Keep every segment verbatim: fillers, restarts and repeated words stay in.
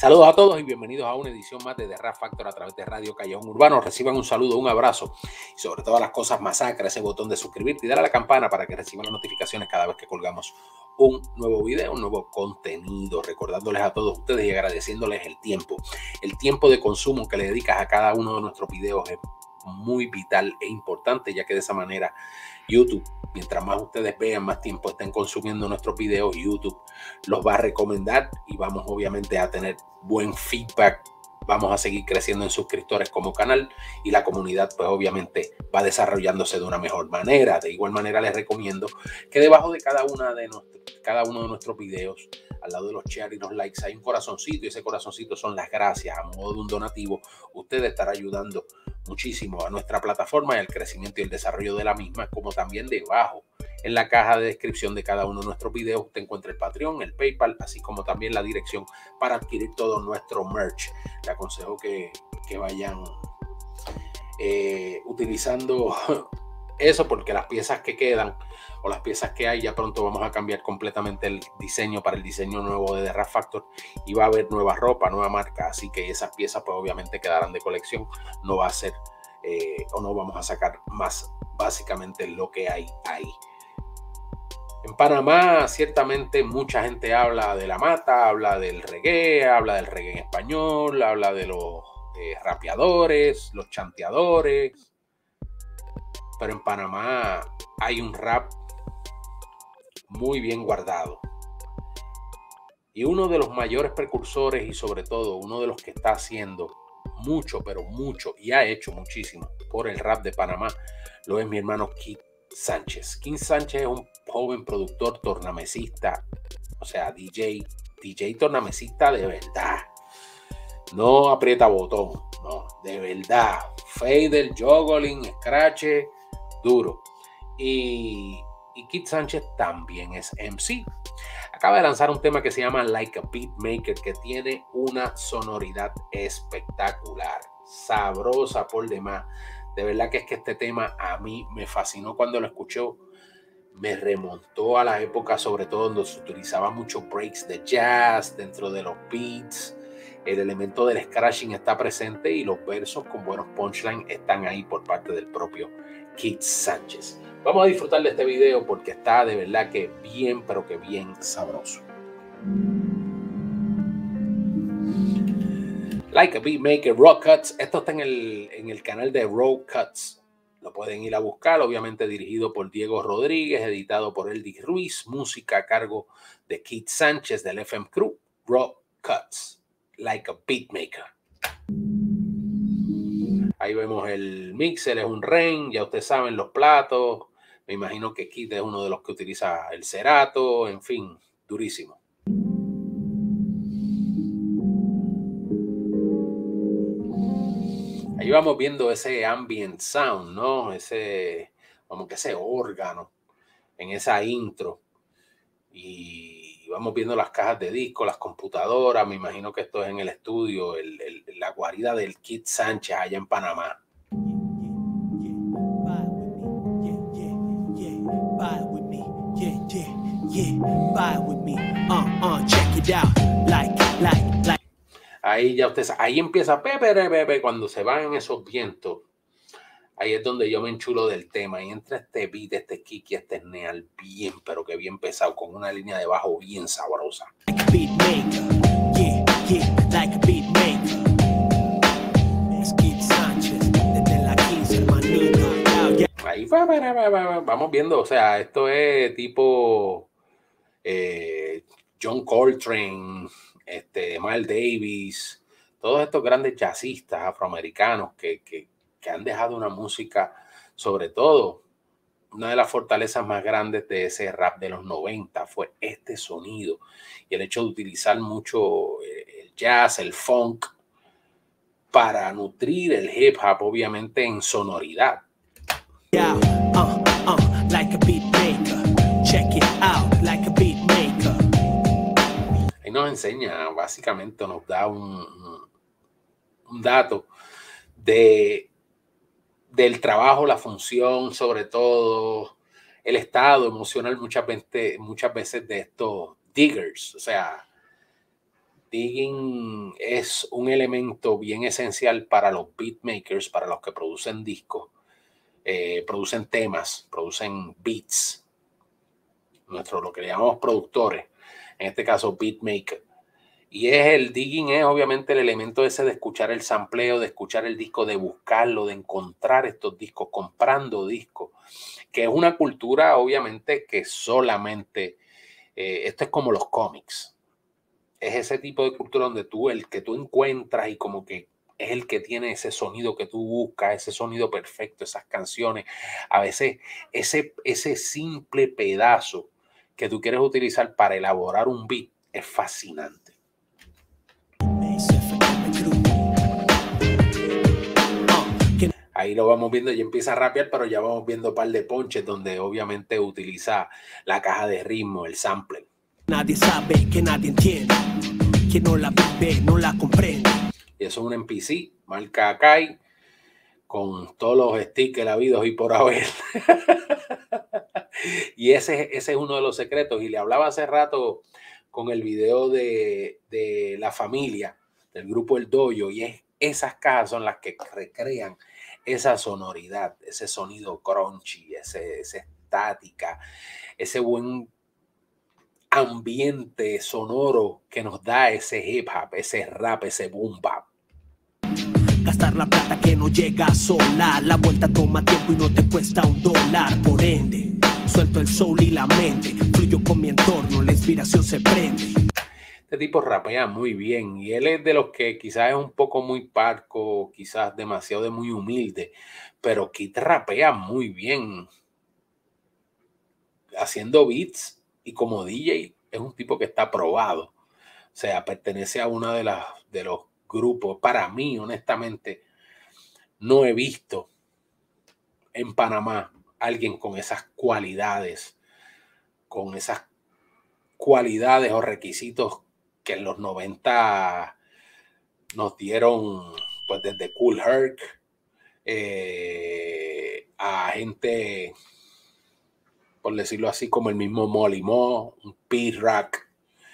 Saludos a todos y bienvenidos a una edición más de The Rap Factor a través de Radio Callejón Urbano. Reciban un saludo, un abrazo y sobre todas las cosas masacra ese botón de suscribirte y dar a la campana para que reciban las notificaciones cada vez que colgamos un nuevo video, un nuevo contenido. Recordándoles a todos ustedes y agradeciéndoles el tiempo. El tiempo de consumo que le dedicas a cada uno de nuestros videos es muy vital e importante, ya que de esa manera YouTube, mientras más ustedes vean, más tiempo estén consumiendo nuestros videos, YouTube los va a recomendar y vamos obviamente a tener buen feedback. Vamos a seguir creciendo en suscriptores como canal y la comunidad pues obviamente va desarrollándose de una mejor manera. De igual manera les recomiendo que debajo de cada, una de nuestro, cada uno de nuestros videos, al lado de los share y los likes, hay un corazoncito y ese corazoncito son las gracias a modo de un donativo. Usted estará ayudando muchísimo a nuestra plataforma y al crecimiento y el desarrollo de la misma, como también debajo en la caja de descripción de cada uno de nuestros videos usted encuentra el Patreon, el PayPal, así como también la dirección para adquirir todo nuestro merch. Le aconsejo que, que vayan eh, utilizando eso, porque las piezas que quedan o las piezas que hay, ya pronto vamos a cambiar completamente el diseño para el diseño nuevo de The Rap Factor y va a haber nueva ropa, nueva marca, así que esas piezas pues obviamente quedarán de colección. No va a ser eh, o no vamos a sacar más, básicamente lo que hay ahí. En Panamá, ciertamente, mucha gente habla de la mata, habla del reggae, habla del reggae en español, habla de los eh, rapeadores, los chanteadores. Pero en Panamá hay un rap muy bien guardado. Y uno de los mayores precursores y sobre todo uno de los que está haciendo mucho, pero mucho, y ha hecho muchísimo por el rap de Panamá, lo es mi hermano Kid Sánchez. Kid Sánchez es un joven productor tornamesista, o sea, D J, D J tornamesista de verdad. No aprieta botón, no, de verdad. Fader, juggling, scratch, duro. Y, y Kid Sánchez también es M C. Acaba de lanzar un tema que se llama Like a Beatmaker, que tiene una sonoridad espectacular, sabrosa por demás. De verdad que es que este tema a mí me fascinó cuando lo escuché. Me remontó a la época, sobre todo donde se utilizaba muchos breaks de jazz dentro de los beats. El elemento del scratching está presente y los versos con buenos punchlines están ahí por parte del propio Kid Sánchez. Vamos a disfrutar de este video porque está de verdad que bien, pero que bien sabroso. Like a Beatmaker, Raw Cuts. Esto está en el, en el canal de Raw Cuts. Lo pueden ir a buscar, obviamente dirigido por Diego Rodríguez, editado por Eldi Ruiz, música a cargo de Kid Sánchez del F M Crew. Raw Cuts, Like a Beatmaker. Ahí vemos el mixer, es un Ren, ya ustedes saben los platos. Me imagino que Kid es uno de los que utiliza el Cerato, en fin, durísimo. Ahí vamos viendo ese ambient sound, ¿no? Ese, como que ese órgano en esa intro. Y vamos viendo las cajas de disco, las computadoras. Me imagino que esto es en el estudio, el, el, la guarida del Kid Sánchez allá en Panamá. Ahí ya ustedes, ahí empieza Pepe, Pepe, cuando se van esos vientos. Ahí es donde yo me enchulo del tema. Y entra este beat, este kick y este snare bien, pero que bien pesado, con una línea de bajo bien sabrosa. Ahí vamos viendo, o sea, esto es tipo eh, John Coltrane, este, Miles Davis, todos estos grandes jazzistas afroamericanos que, que, que han dejado una música, sobre todo, una de las fortalezas más grandes de ese rap de los noventa fue este sonido y el hecho de utilizar mucho el jazz, el funk, para nutrir el hip hop, obviamente, en sonoridad. Yeah, uh, uh, like a beat maker. Check it out, like a beat maker. Ahí nos enseña, básicamente nos da un, un dato de, del trabajo, la función, sobre todo el estado emocional muchas veces, muchas veces de estos diggers, o sea, digging es un elemento bien esencial para los beatmakers, para los que producen discos, eh, producen temas, producen beats, nuestro, lo que le llamamos productores, en este caso beatmaker. Y es el digging, es obviamente el elemento ese de escuchar el sampleo, de escuchar el disco, de buscarlo, de encontrar estos discos, comprando discos, que es una cultura obviamente que solamente, eh, esto es como los cómics, es ese tipo de cultura donde tú, el que tú encuentras y como que es el que tiene ese sonido que tú buscas, ese sonido perfecto, esas canciones, a veces ese, ese simple pedazo que tú quieres utilizar para elaborar un beat es fascinante. Ahí lo vamos viendo, ya empieza a rapear, pero ya vamos viendo un par de ponches donde obviamente utiliza la caja de ritmo, el sampler. Nadie sabe, que nadie entiende, que no la vive, no la comprende. Y eso es un M P C, marca Akai, con todos los stickers habidos y por haber. Y ese, ese es uno de los secretos. Y le hablaba hace rato con el video de, de La Familia, del grupo El Dojo, y es, esas cajas son las que recrean esa sonoridad, ese sonido crunchy, ese, esa estática, ese buen ambiente sonoro que nos da ese hip hop, ese rap, ese boom bap. Gastar la plata que no llega sola, la vuelta toma tiempo y no te cuesta un dólar. Por ende, suelto el soul y la mente, fluyo con mi entorno, la inspiración se prende. Este tipo rapea muy bien y él es de los que quizás es un poco muy parco, quizás demasiado de muy humilde, pero Kid rapea muy bien haciendo beats y como D J es un tipo que está probado. O sea, pertenece a una de las de los grupos. Para mí, honestamente, no he visto en Panamá alguien con esas cualidades, con esas cualidades o requisitos que en los noventa nos dieron, pues desde Kool Herc eh, a gente, por decirlo así, como el mismo Molly Mo, un P-Rack,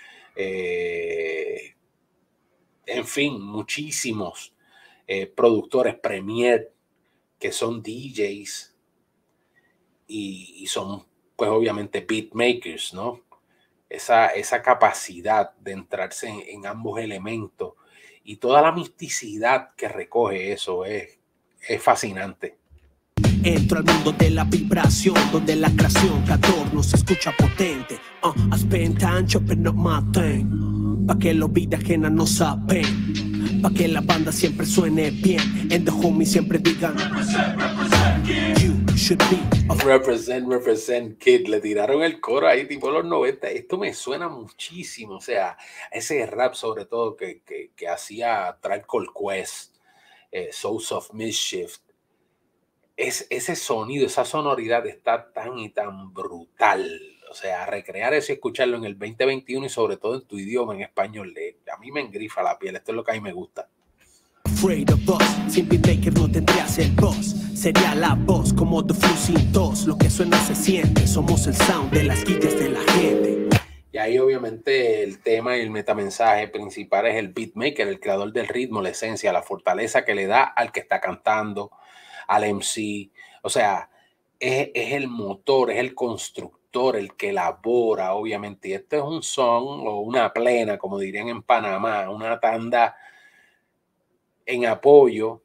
eh, en fin, muchísimos eh, productores Premier que son D Js y, y son, pues obviamente, beatmakers, ¿no? Esa, esa capacidad de entrarse en, en ambos elementos y toda la misticidad que recoge eso es, es fascinante. Entro al mundo de la vibración, donde la creación que adorno se escucha potente. Uh, I spend time chopping up my thing, pa' que los vida ajena no saben, pa' que la banda siempre suene bien, and the homies siempre digan represent, represent, you should be a... Represent, represent, kid. Le tiraron el coro ahí tipo los noventa. Esto me suena muchísimo, o sea, ese rap sobre todo que, que, que hacía Tribe Called Quest, eh, Souls of Mischief. Es, ese sonido, esa sonoridad está tan y tan brutal. O sea, recrear eso y escucharlo en el veinte veintiuno y sobre todo en tu idioma, en español, a mí me engrifa la piel. Esto es lo que a mí me gusta. Afraid of us, sin beatmaker no tendrías el boss. Sería la voz como The Flu sin tos. Lo que suena se siente, somos el sound de las guillas de la gente. Y ahí obviamente el tema y el metamensaje principal es el beatmaker, el creador del ritmo, la esencia, la fortaleza que le da al que está cantando, al M C. O sea, es, es el motor, es el constructor, el que elabora, obviamente. Y esto es un son o una plena, como dirían en Panamá, una tanda en apoyo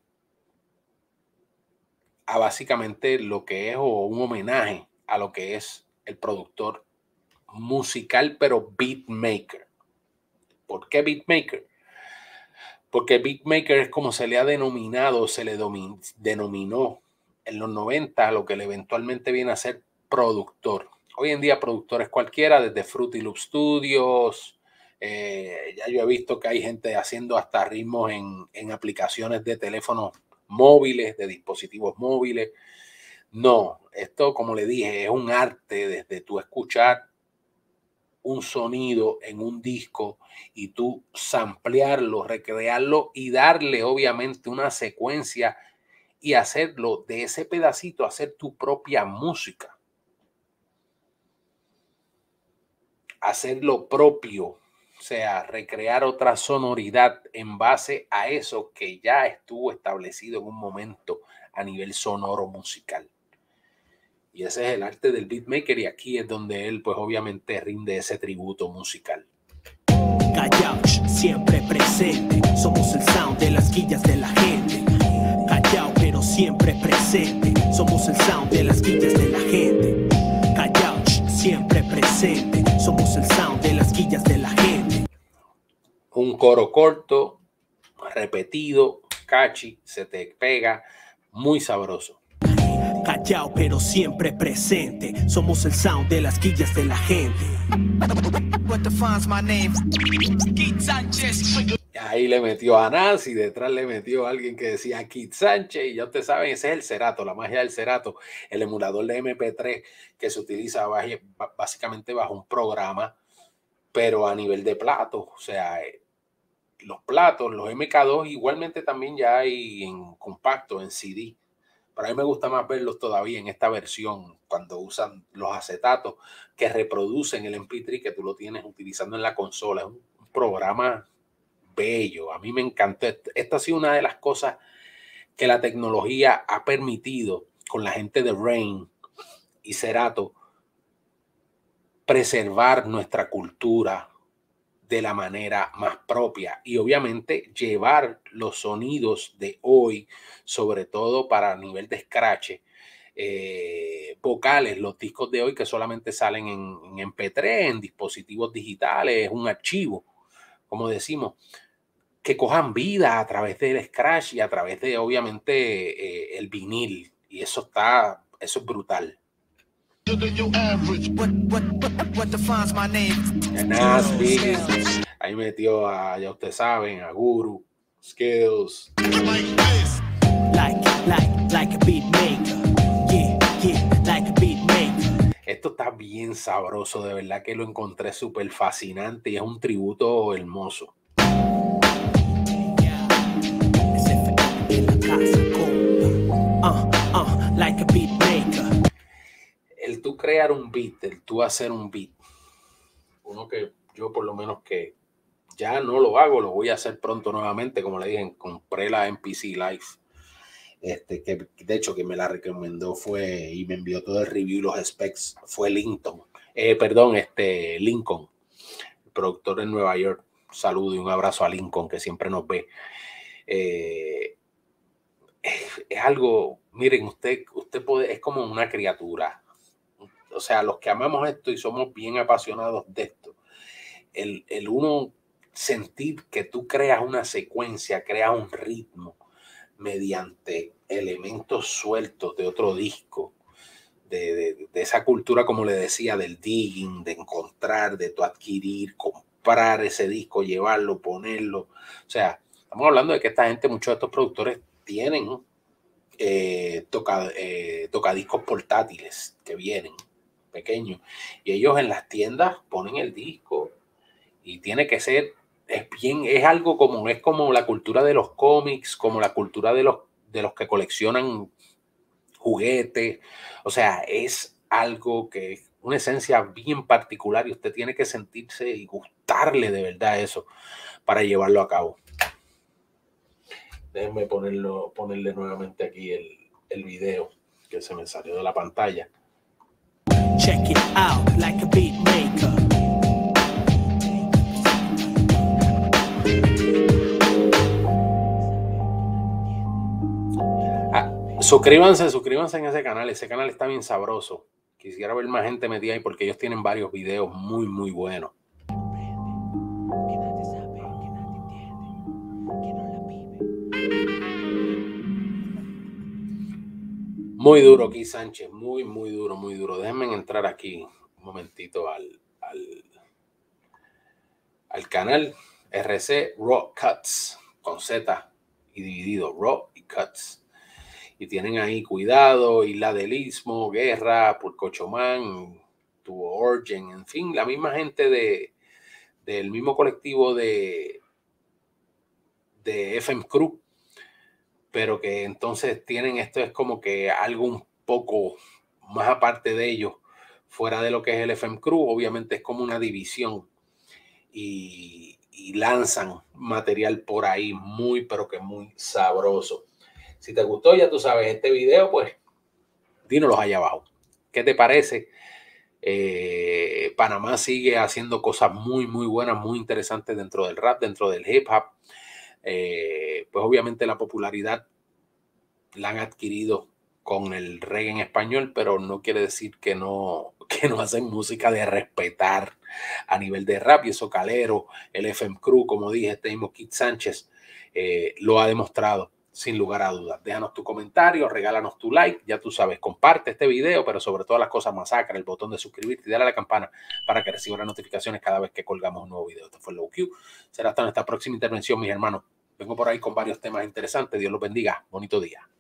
a básicamente lo que es, o un homenaje a lo que es el productor musical, pero beatmaker. ¿Por qué beatmaker? Porque beatmaker es como se le ha denominado, se le denominó en los noventa, lo que le eventualmente viene a ser productor. Hoy en día productor es cualquiera, desde Fruity Loop Studios. Eh, ya yo he visto que hay gente haciendo hasta ritmos en, en aplicaciones de teléfonos móviles, de dispositivos móviles. No, esto, como le dije, es un arte desde tú escuchar un sonido en un disco y tú samplearlo, recrearlo y darle obviamente una secuencia y hacerlo de ese pedacito, hacer tu propia música. Hacer lo propio, sea, recrear otra sonoridad en base a eso que ya estuvo establecido en un momento a nivel sonoro musical. Y ese es el arte del beatmaker, y aquí es donde él, pues obviamente, rinde ese tributo musical. Callao, siempre presente, somos el sound de las guillas de la gente. Callao, pero siempre presente, somos el sound de las guillas de la gente. Callao, siempre presente, somos el sound de las guillas de la gente. Un coro corto, repetido, catchy, se te pega, muy sabroso. Callao, pero siempre presente, somos el sound de las guillas de la gente. Ahí le metió a Nas y detrás le metió a alguien que decía Kid Sánchez, y ya ustedes saben, ese es el Serato, la magia del Serato, el emulador de M P tres que se utiliza básicamente bajo un programa, pero a nivel de platos. O sea, los platos, los M K dos, igualmente también ya hay en compacto, en C D. Pero a mí me gusta más verlos todavía en esta versión, cuando usan los acetatos que reproducen el M P tres que tú lo tienes utilizando en la consola. Es un programa bello. A mí me encantó. Esta ha sido una de las cosas que la tecnología ha permitido con la gente de Rain y Serato preservar nuestra cultura de la manera más propia, y obviamente llevar los sonidos de hoy, sobre todo para nivel de scratch, eh, vocales, los discos de hoy que solamente salen en, en M P tres, en dispositivos digitales, es un archivo, como decimos, que cojan vida a través del scratch y a través de, obviamente, eh, el vinil, y eso está, eso es brutal. Nas, Biggie, ahí metió a, ya ustedes saben, a Guru, Skills. Like, like, like a beat maker. Yeah, yeah, like a beat maker. Esto está bien sabroso, de verdad que lo encontré súper fascinante y es un tributo hermoso. Uh, uh, like a beat maker. El tú crear un beat, el tú hacer un beat, uno que yo por lo menos que ya no lo hago, lo voy a hacer pronto nuevamente, como le dije, compré la M P C Live, este, que de hecho que me la recomendó fue y me envió todo el review y los specs, fue Linton, eh, perdón, este Lincoln, el productor en Nueva York. Un saludo y un abrazo a Lincoln, que siempre nos ve. Eh, es, es algo, miren, usted, usted puede, es como una criatura. O sea, los que amamos esto y somos bien apasionados de esto, el, el uno sentir que tú creas una secuencia, creas un ritmo mediante elementos sueltos de otro disco, de, de, de esa cultura, como le decía, del digging, de encontrar, de tu adquirir, comprar ese disco, llevarlo, ponerlo. O sea, estamos hablando de que esta gente, muchos de estos productores tienen eh, toca, eh, tocadiscos portátiles que vienen pequeños, y ellos en las tiendas ponen el disco, y tiene que ser, es bien, es algo como, es como la cultura de los cómics, como la cultura de los, de los que coleccionan juguetes. O sea, es algo que es una esencia bien particular, y usted tiene que sentirse y gustarle de verdad eso para llevarlo a cabo. Déjenme ponerlo, ponerle nuevamente aquí el, el video que se me salió de la pantalla. Check it out, like a beat maker. Ah, suscríbanse, suscríbanse en ese canal. Ese canal está bien sabroso. Quisiera ver más gente metida ahí porque ellos tienen varios videos muy, muy buenos. Muy duro aquí, Sánchez. Muy, muy duro, muy duro. Déjenme entrar aquí un momentito al, al, al canal R C Raw Cuts, con Z y dividido, Raw y Cuts. Y tienen ahí Cuidado, Isla del Istmo, Guerra, Purcochomán, tuvo Orgen, en fin, la misma gente de, del mismo colectivo de, de F M Crew, pero que entonces tienen, esto es como que algo un poco más aparte de ellos, fuera de lo que es el F M Crew. Obviamente es como una división, y, y lanzan material por ahí muy, pero que muy sabroso. Si te gustó, ya tú sabes, este video, pues dínoslo allá abajo. ¿Qué te parece? Eh, Panamá sigue haciendo cosas muy, muy buenas, muy interesantes dentro del rap, dentro del hip hop. Eh, pues obviamente la popularidad la han adquirido con el reggae en español, pero no quiere decir que no, que no hacen música de respetar a nivel de rap. Y eso Calero, el F M Crew, como dije, este mismo Kid Sánchez, eh, lo ha demostrado sin lugar a dudas. Déjanos tu comentario, regálanos tu like, ya tú sabes, comparte este video, pero sobre todas las cosas masacra, el botón de suscribirte y dale a la campana para que recibas las notificaciones cada vez que colgamos un nuevo video. Esto fue Low Q. Será hasta nuestra próxima intervención, mis hermanos. Vengo por ahí con varios temas interesantes. Dios los bendiga. Bonito día.